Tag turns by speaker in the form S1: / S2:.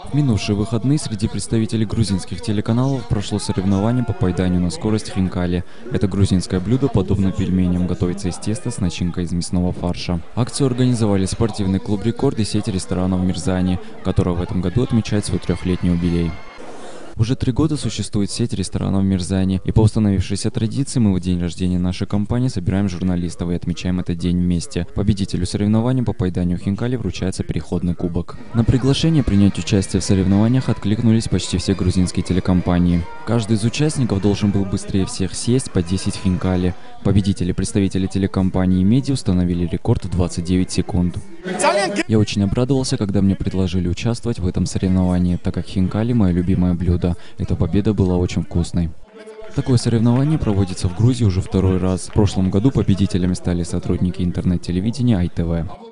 S1: В минувшие выходные среди представителей грузинских телеканалов прошло соревнование по поеданию на скорость хинкали. Это грузинское блюдо, подобно пельменям, готовится из теста с начинкой из мясного фарша. Акцию организовали спортивный клуб «Рекорд» и сеть ресторанов «Мирзани», которая в этом году отмечает свой 3-летний юбилей. Уже 3 года существует сеть ресторанов «Мирзани», и по установившейся традиции мы в день рождения нашей компании собираем журналистов и отмечаем этот день вместе. Победителю соревнований по поеданию хинкали вручается переходный кубок. На приглашение принять участие в соревнованиях откликнулись почти все грузинские телекомпании. Каждый из участников должен был быстрее всех съесть по 10 хинкали. Победители, представители телекомпании и медиа установили рекорд в 29 секунд. Я очень обрадовался, когда мне предложили участвовать в этом соревновании, так как хинкали – мое любимое блюдо. Эта победа была очень вкусной. Такое соревнование проводится в Грузии уже 2-й раз. В прошлом году победителями стали сотрудники интернет-телевидения ITV.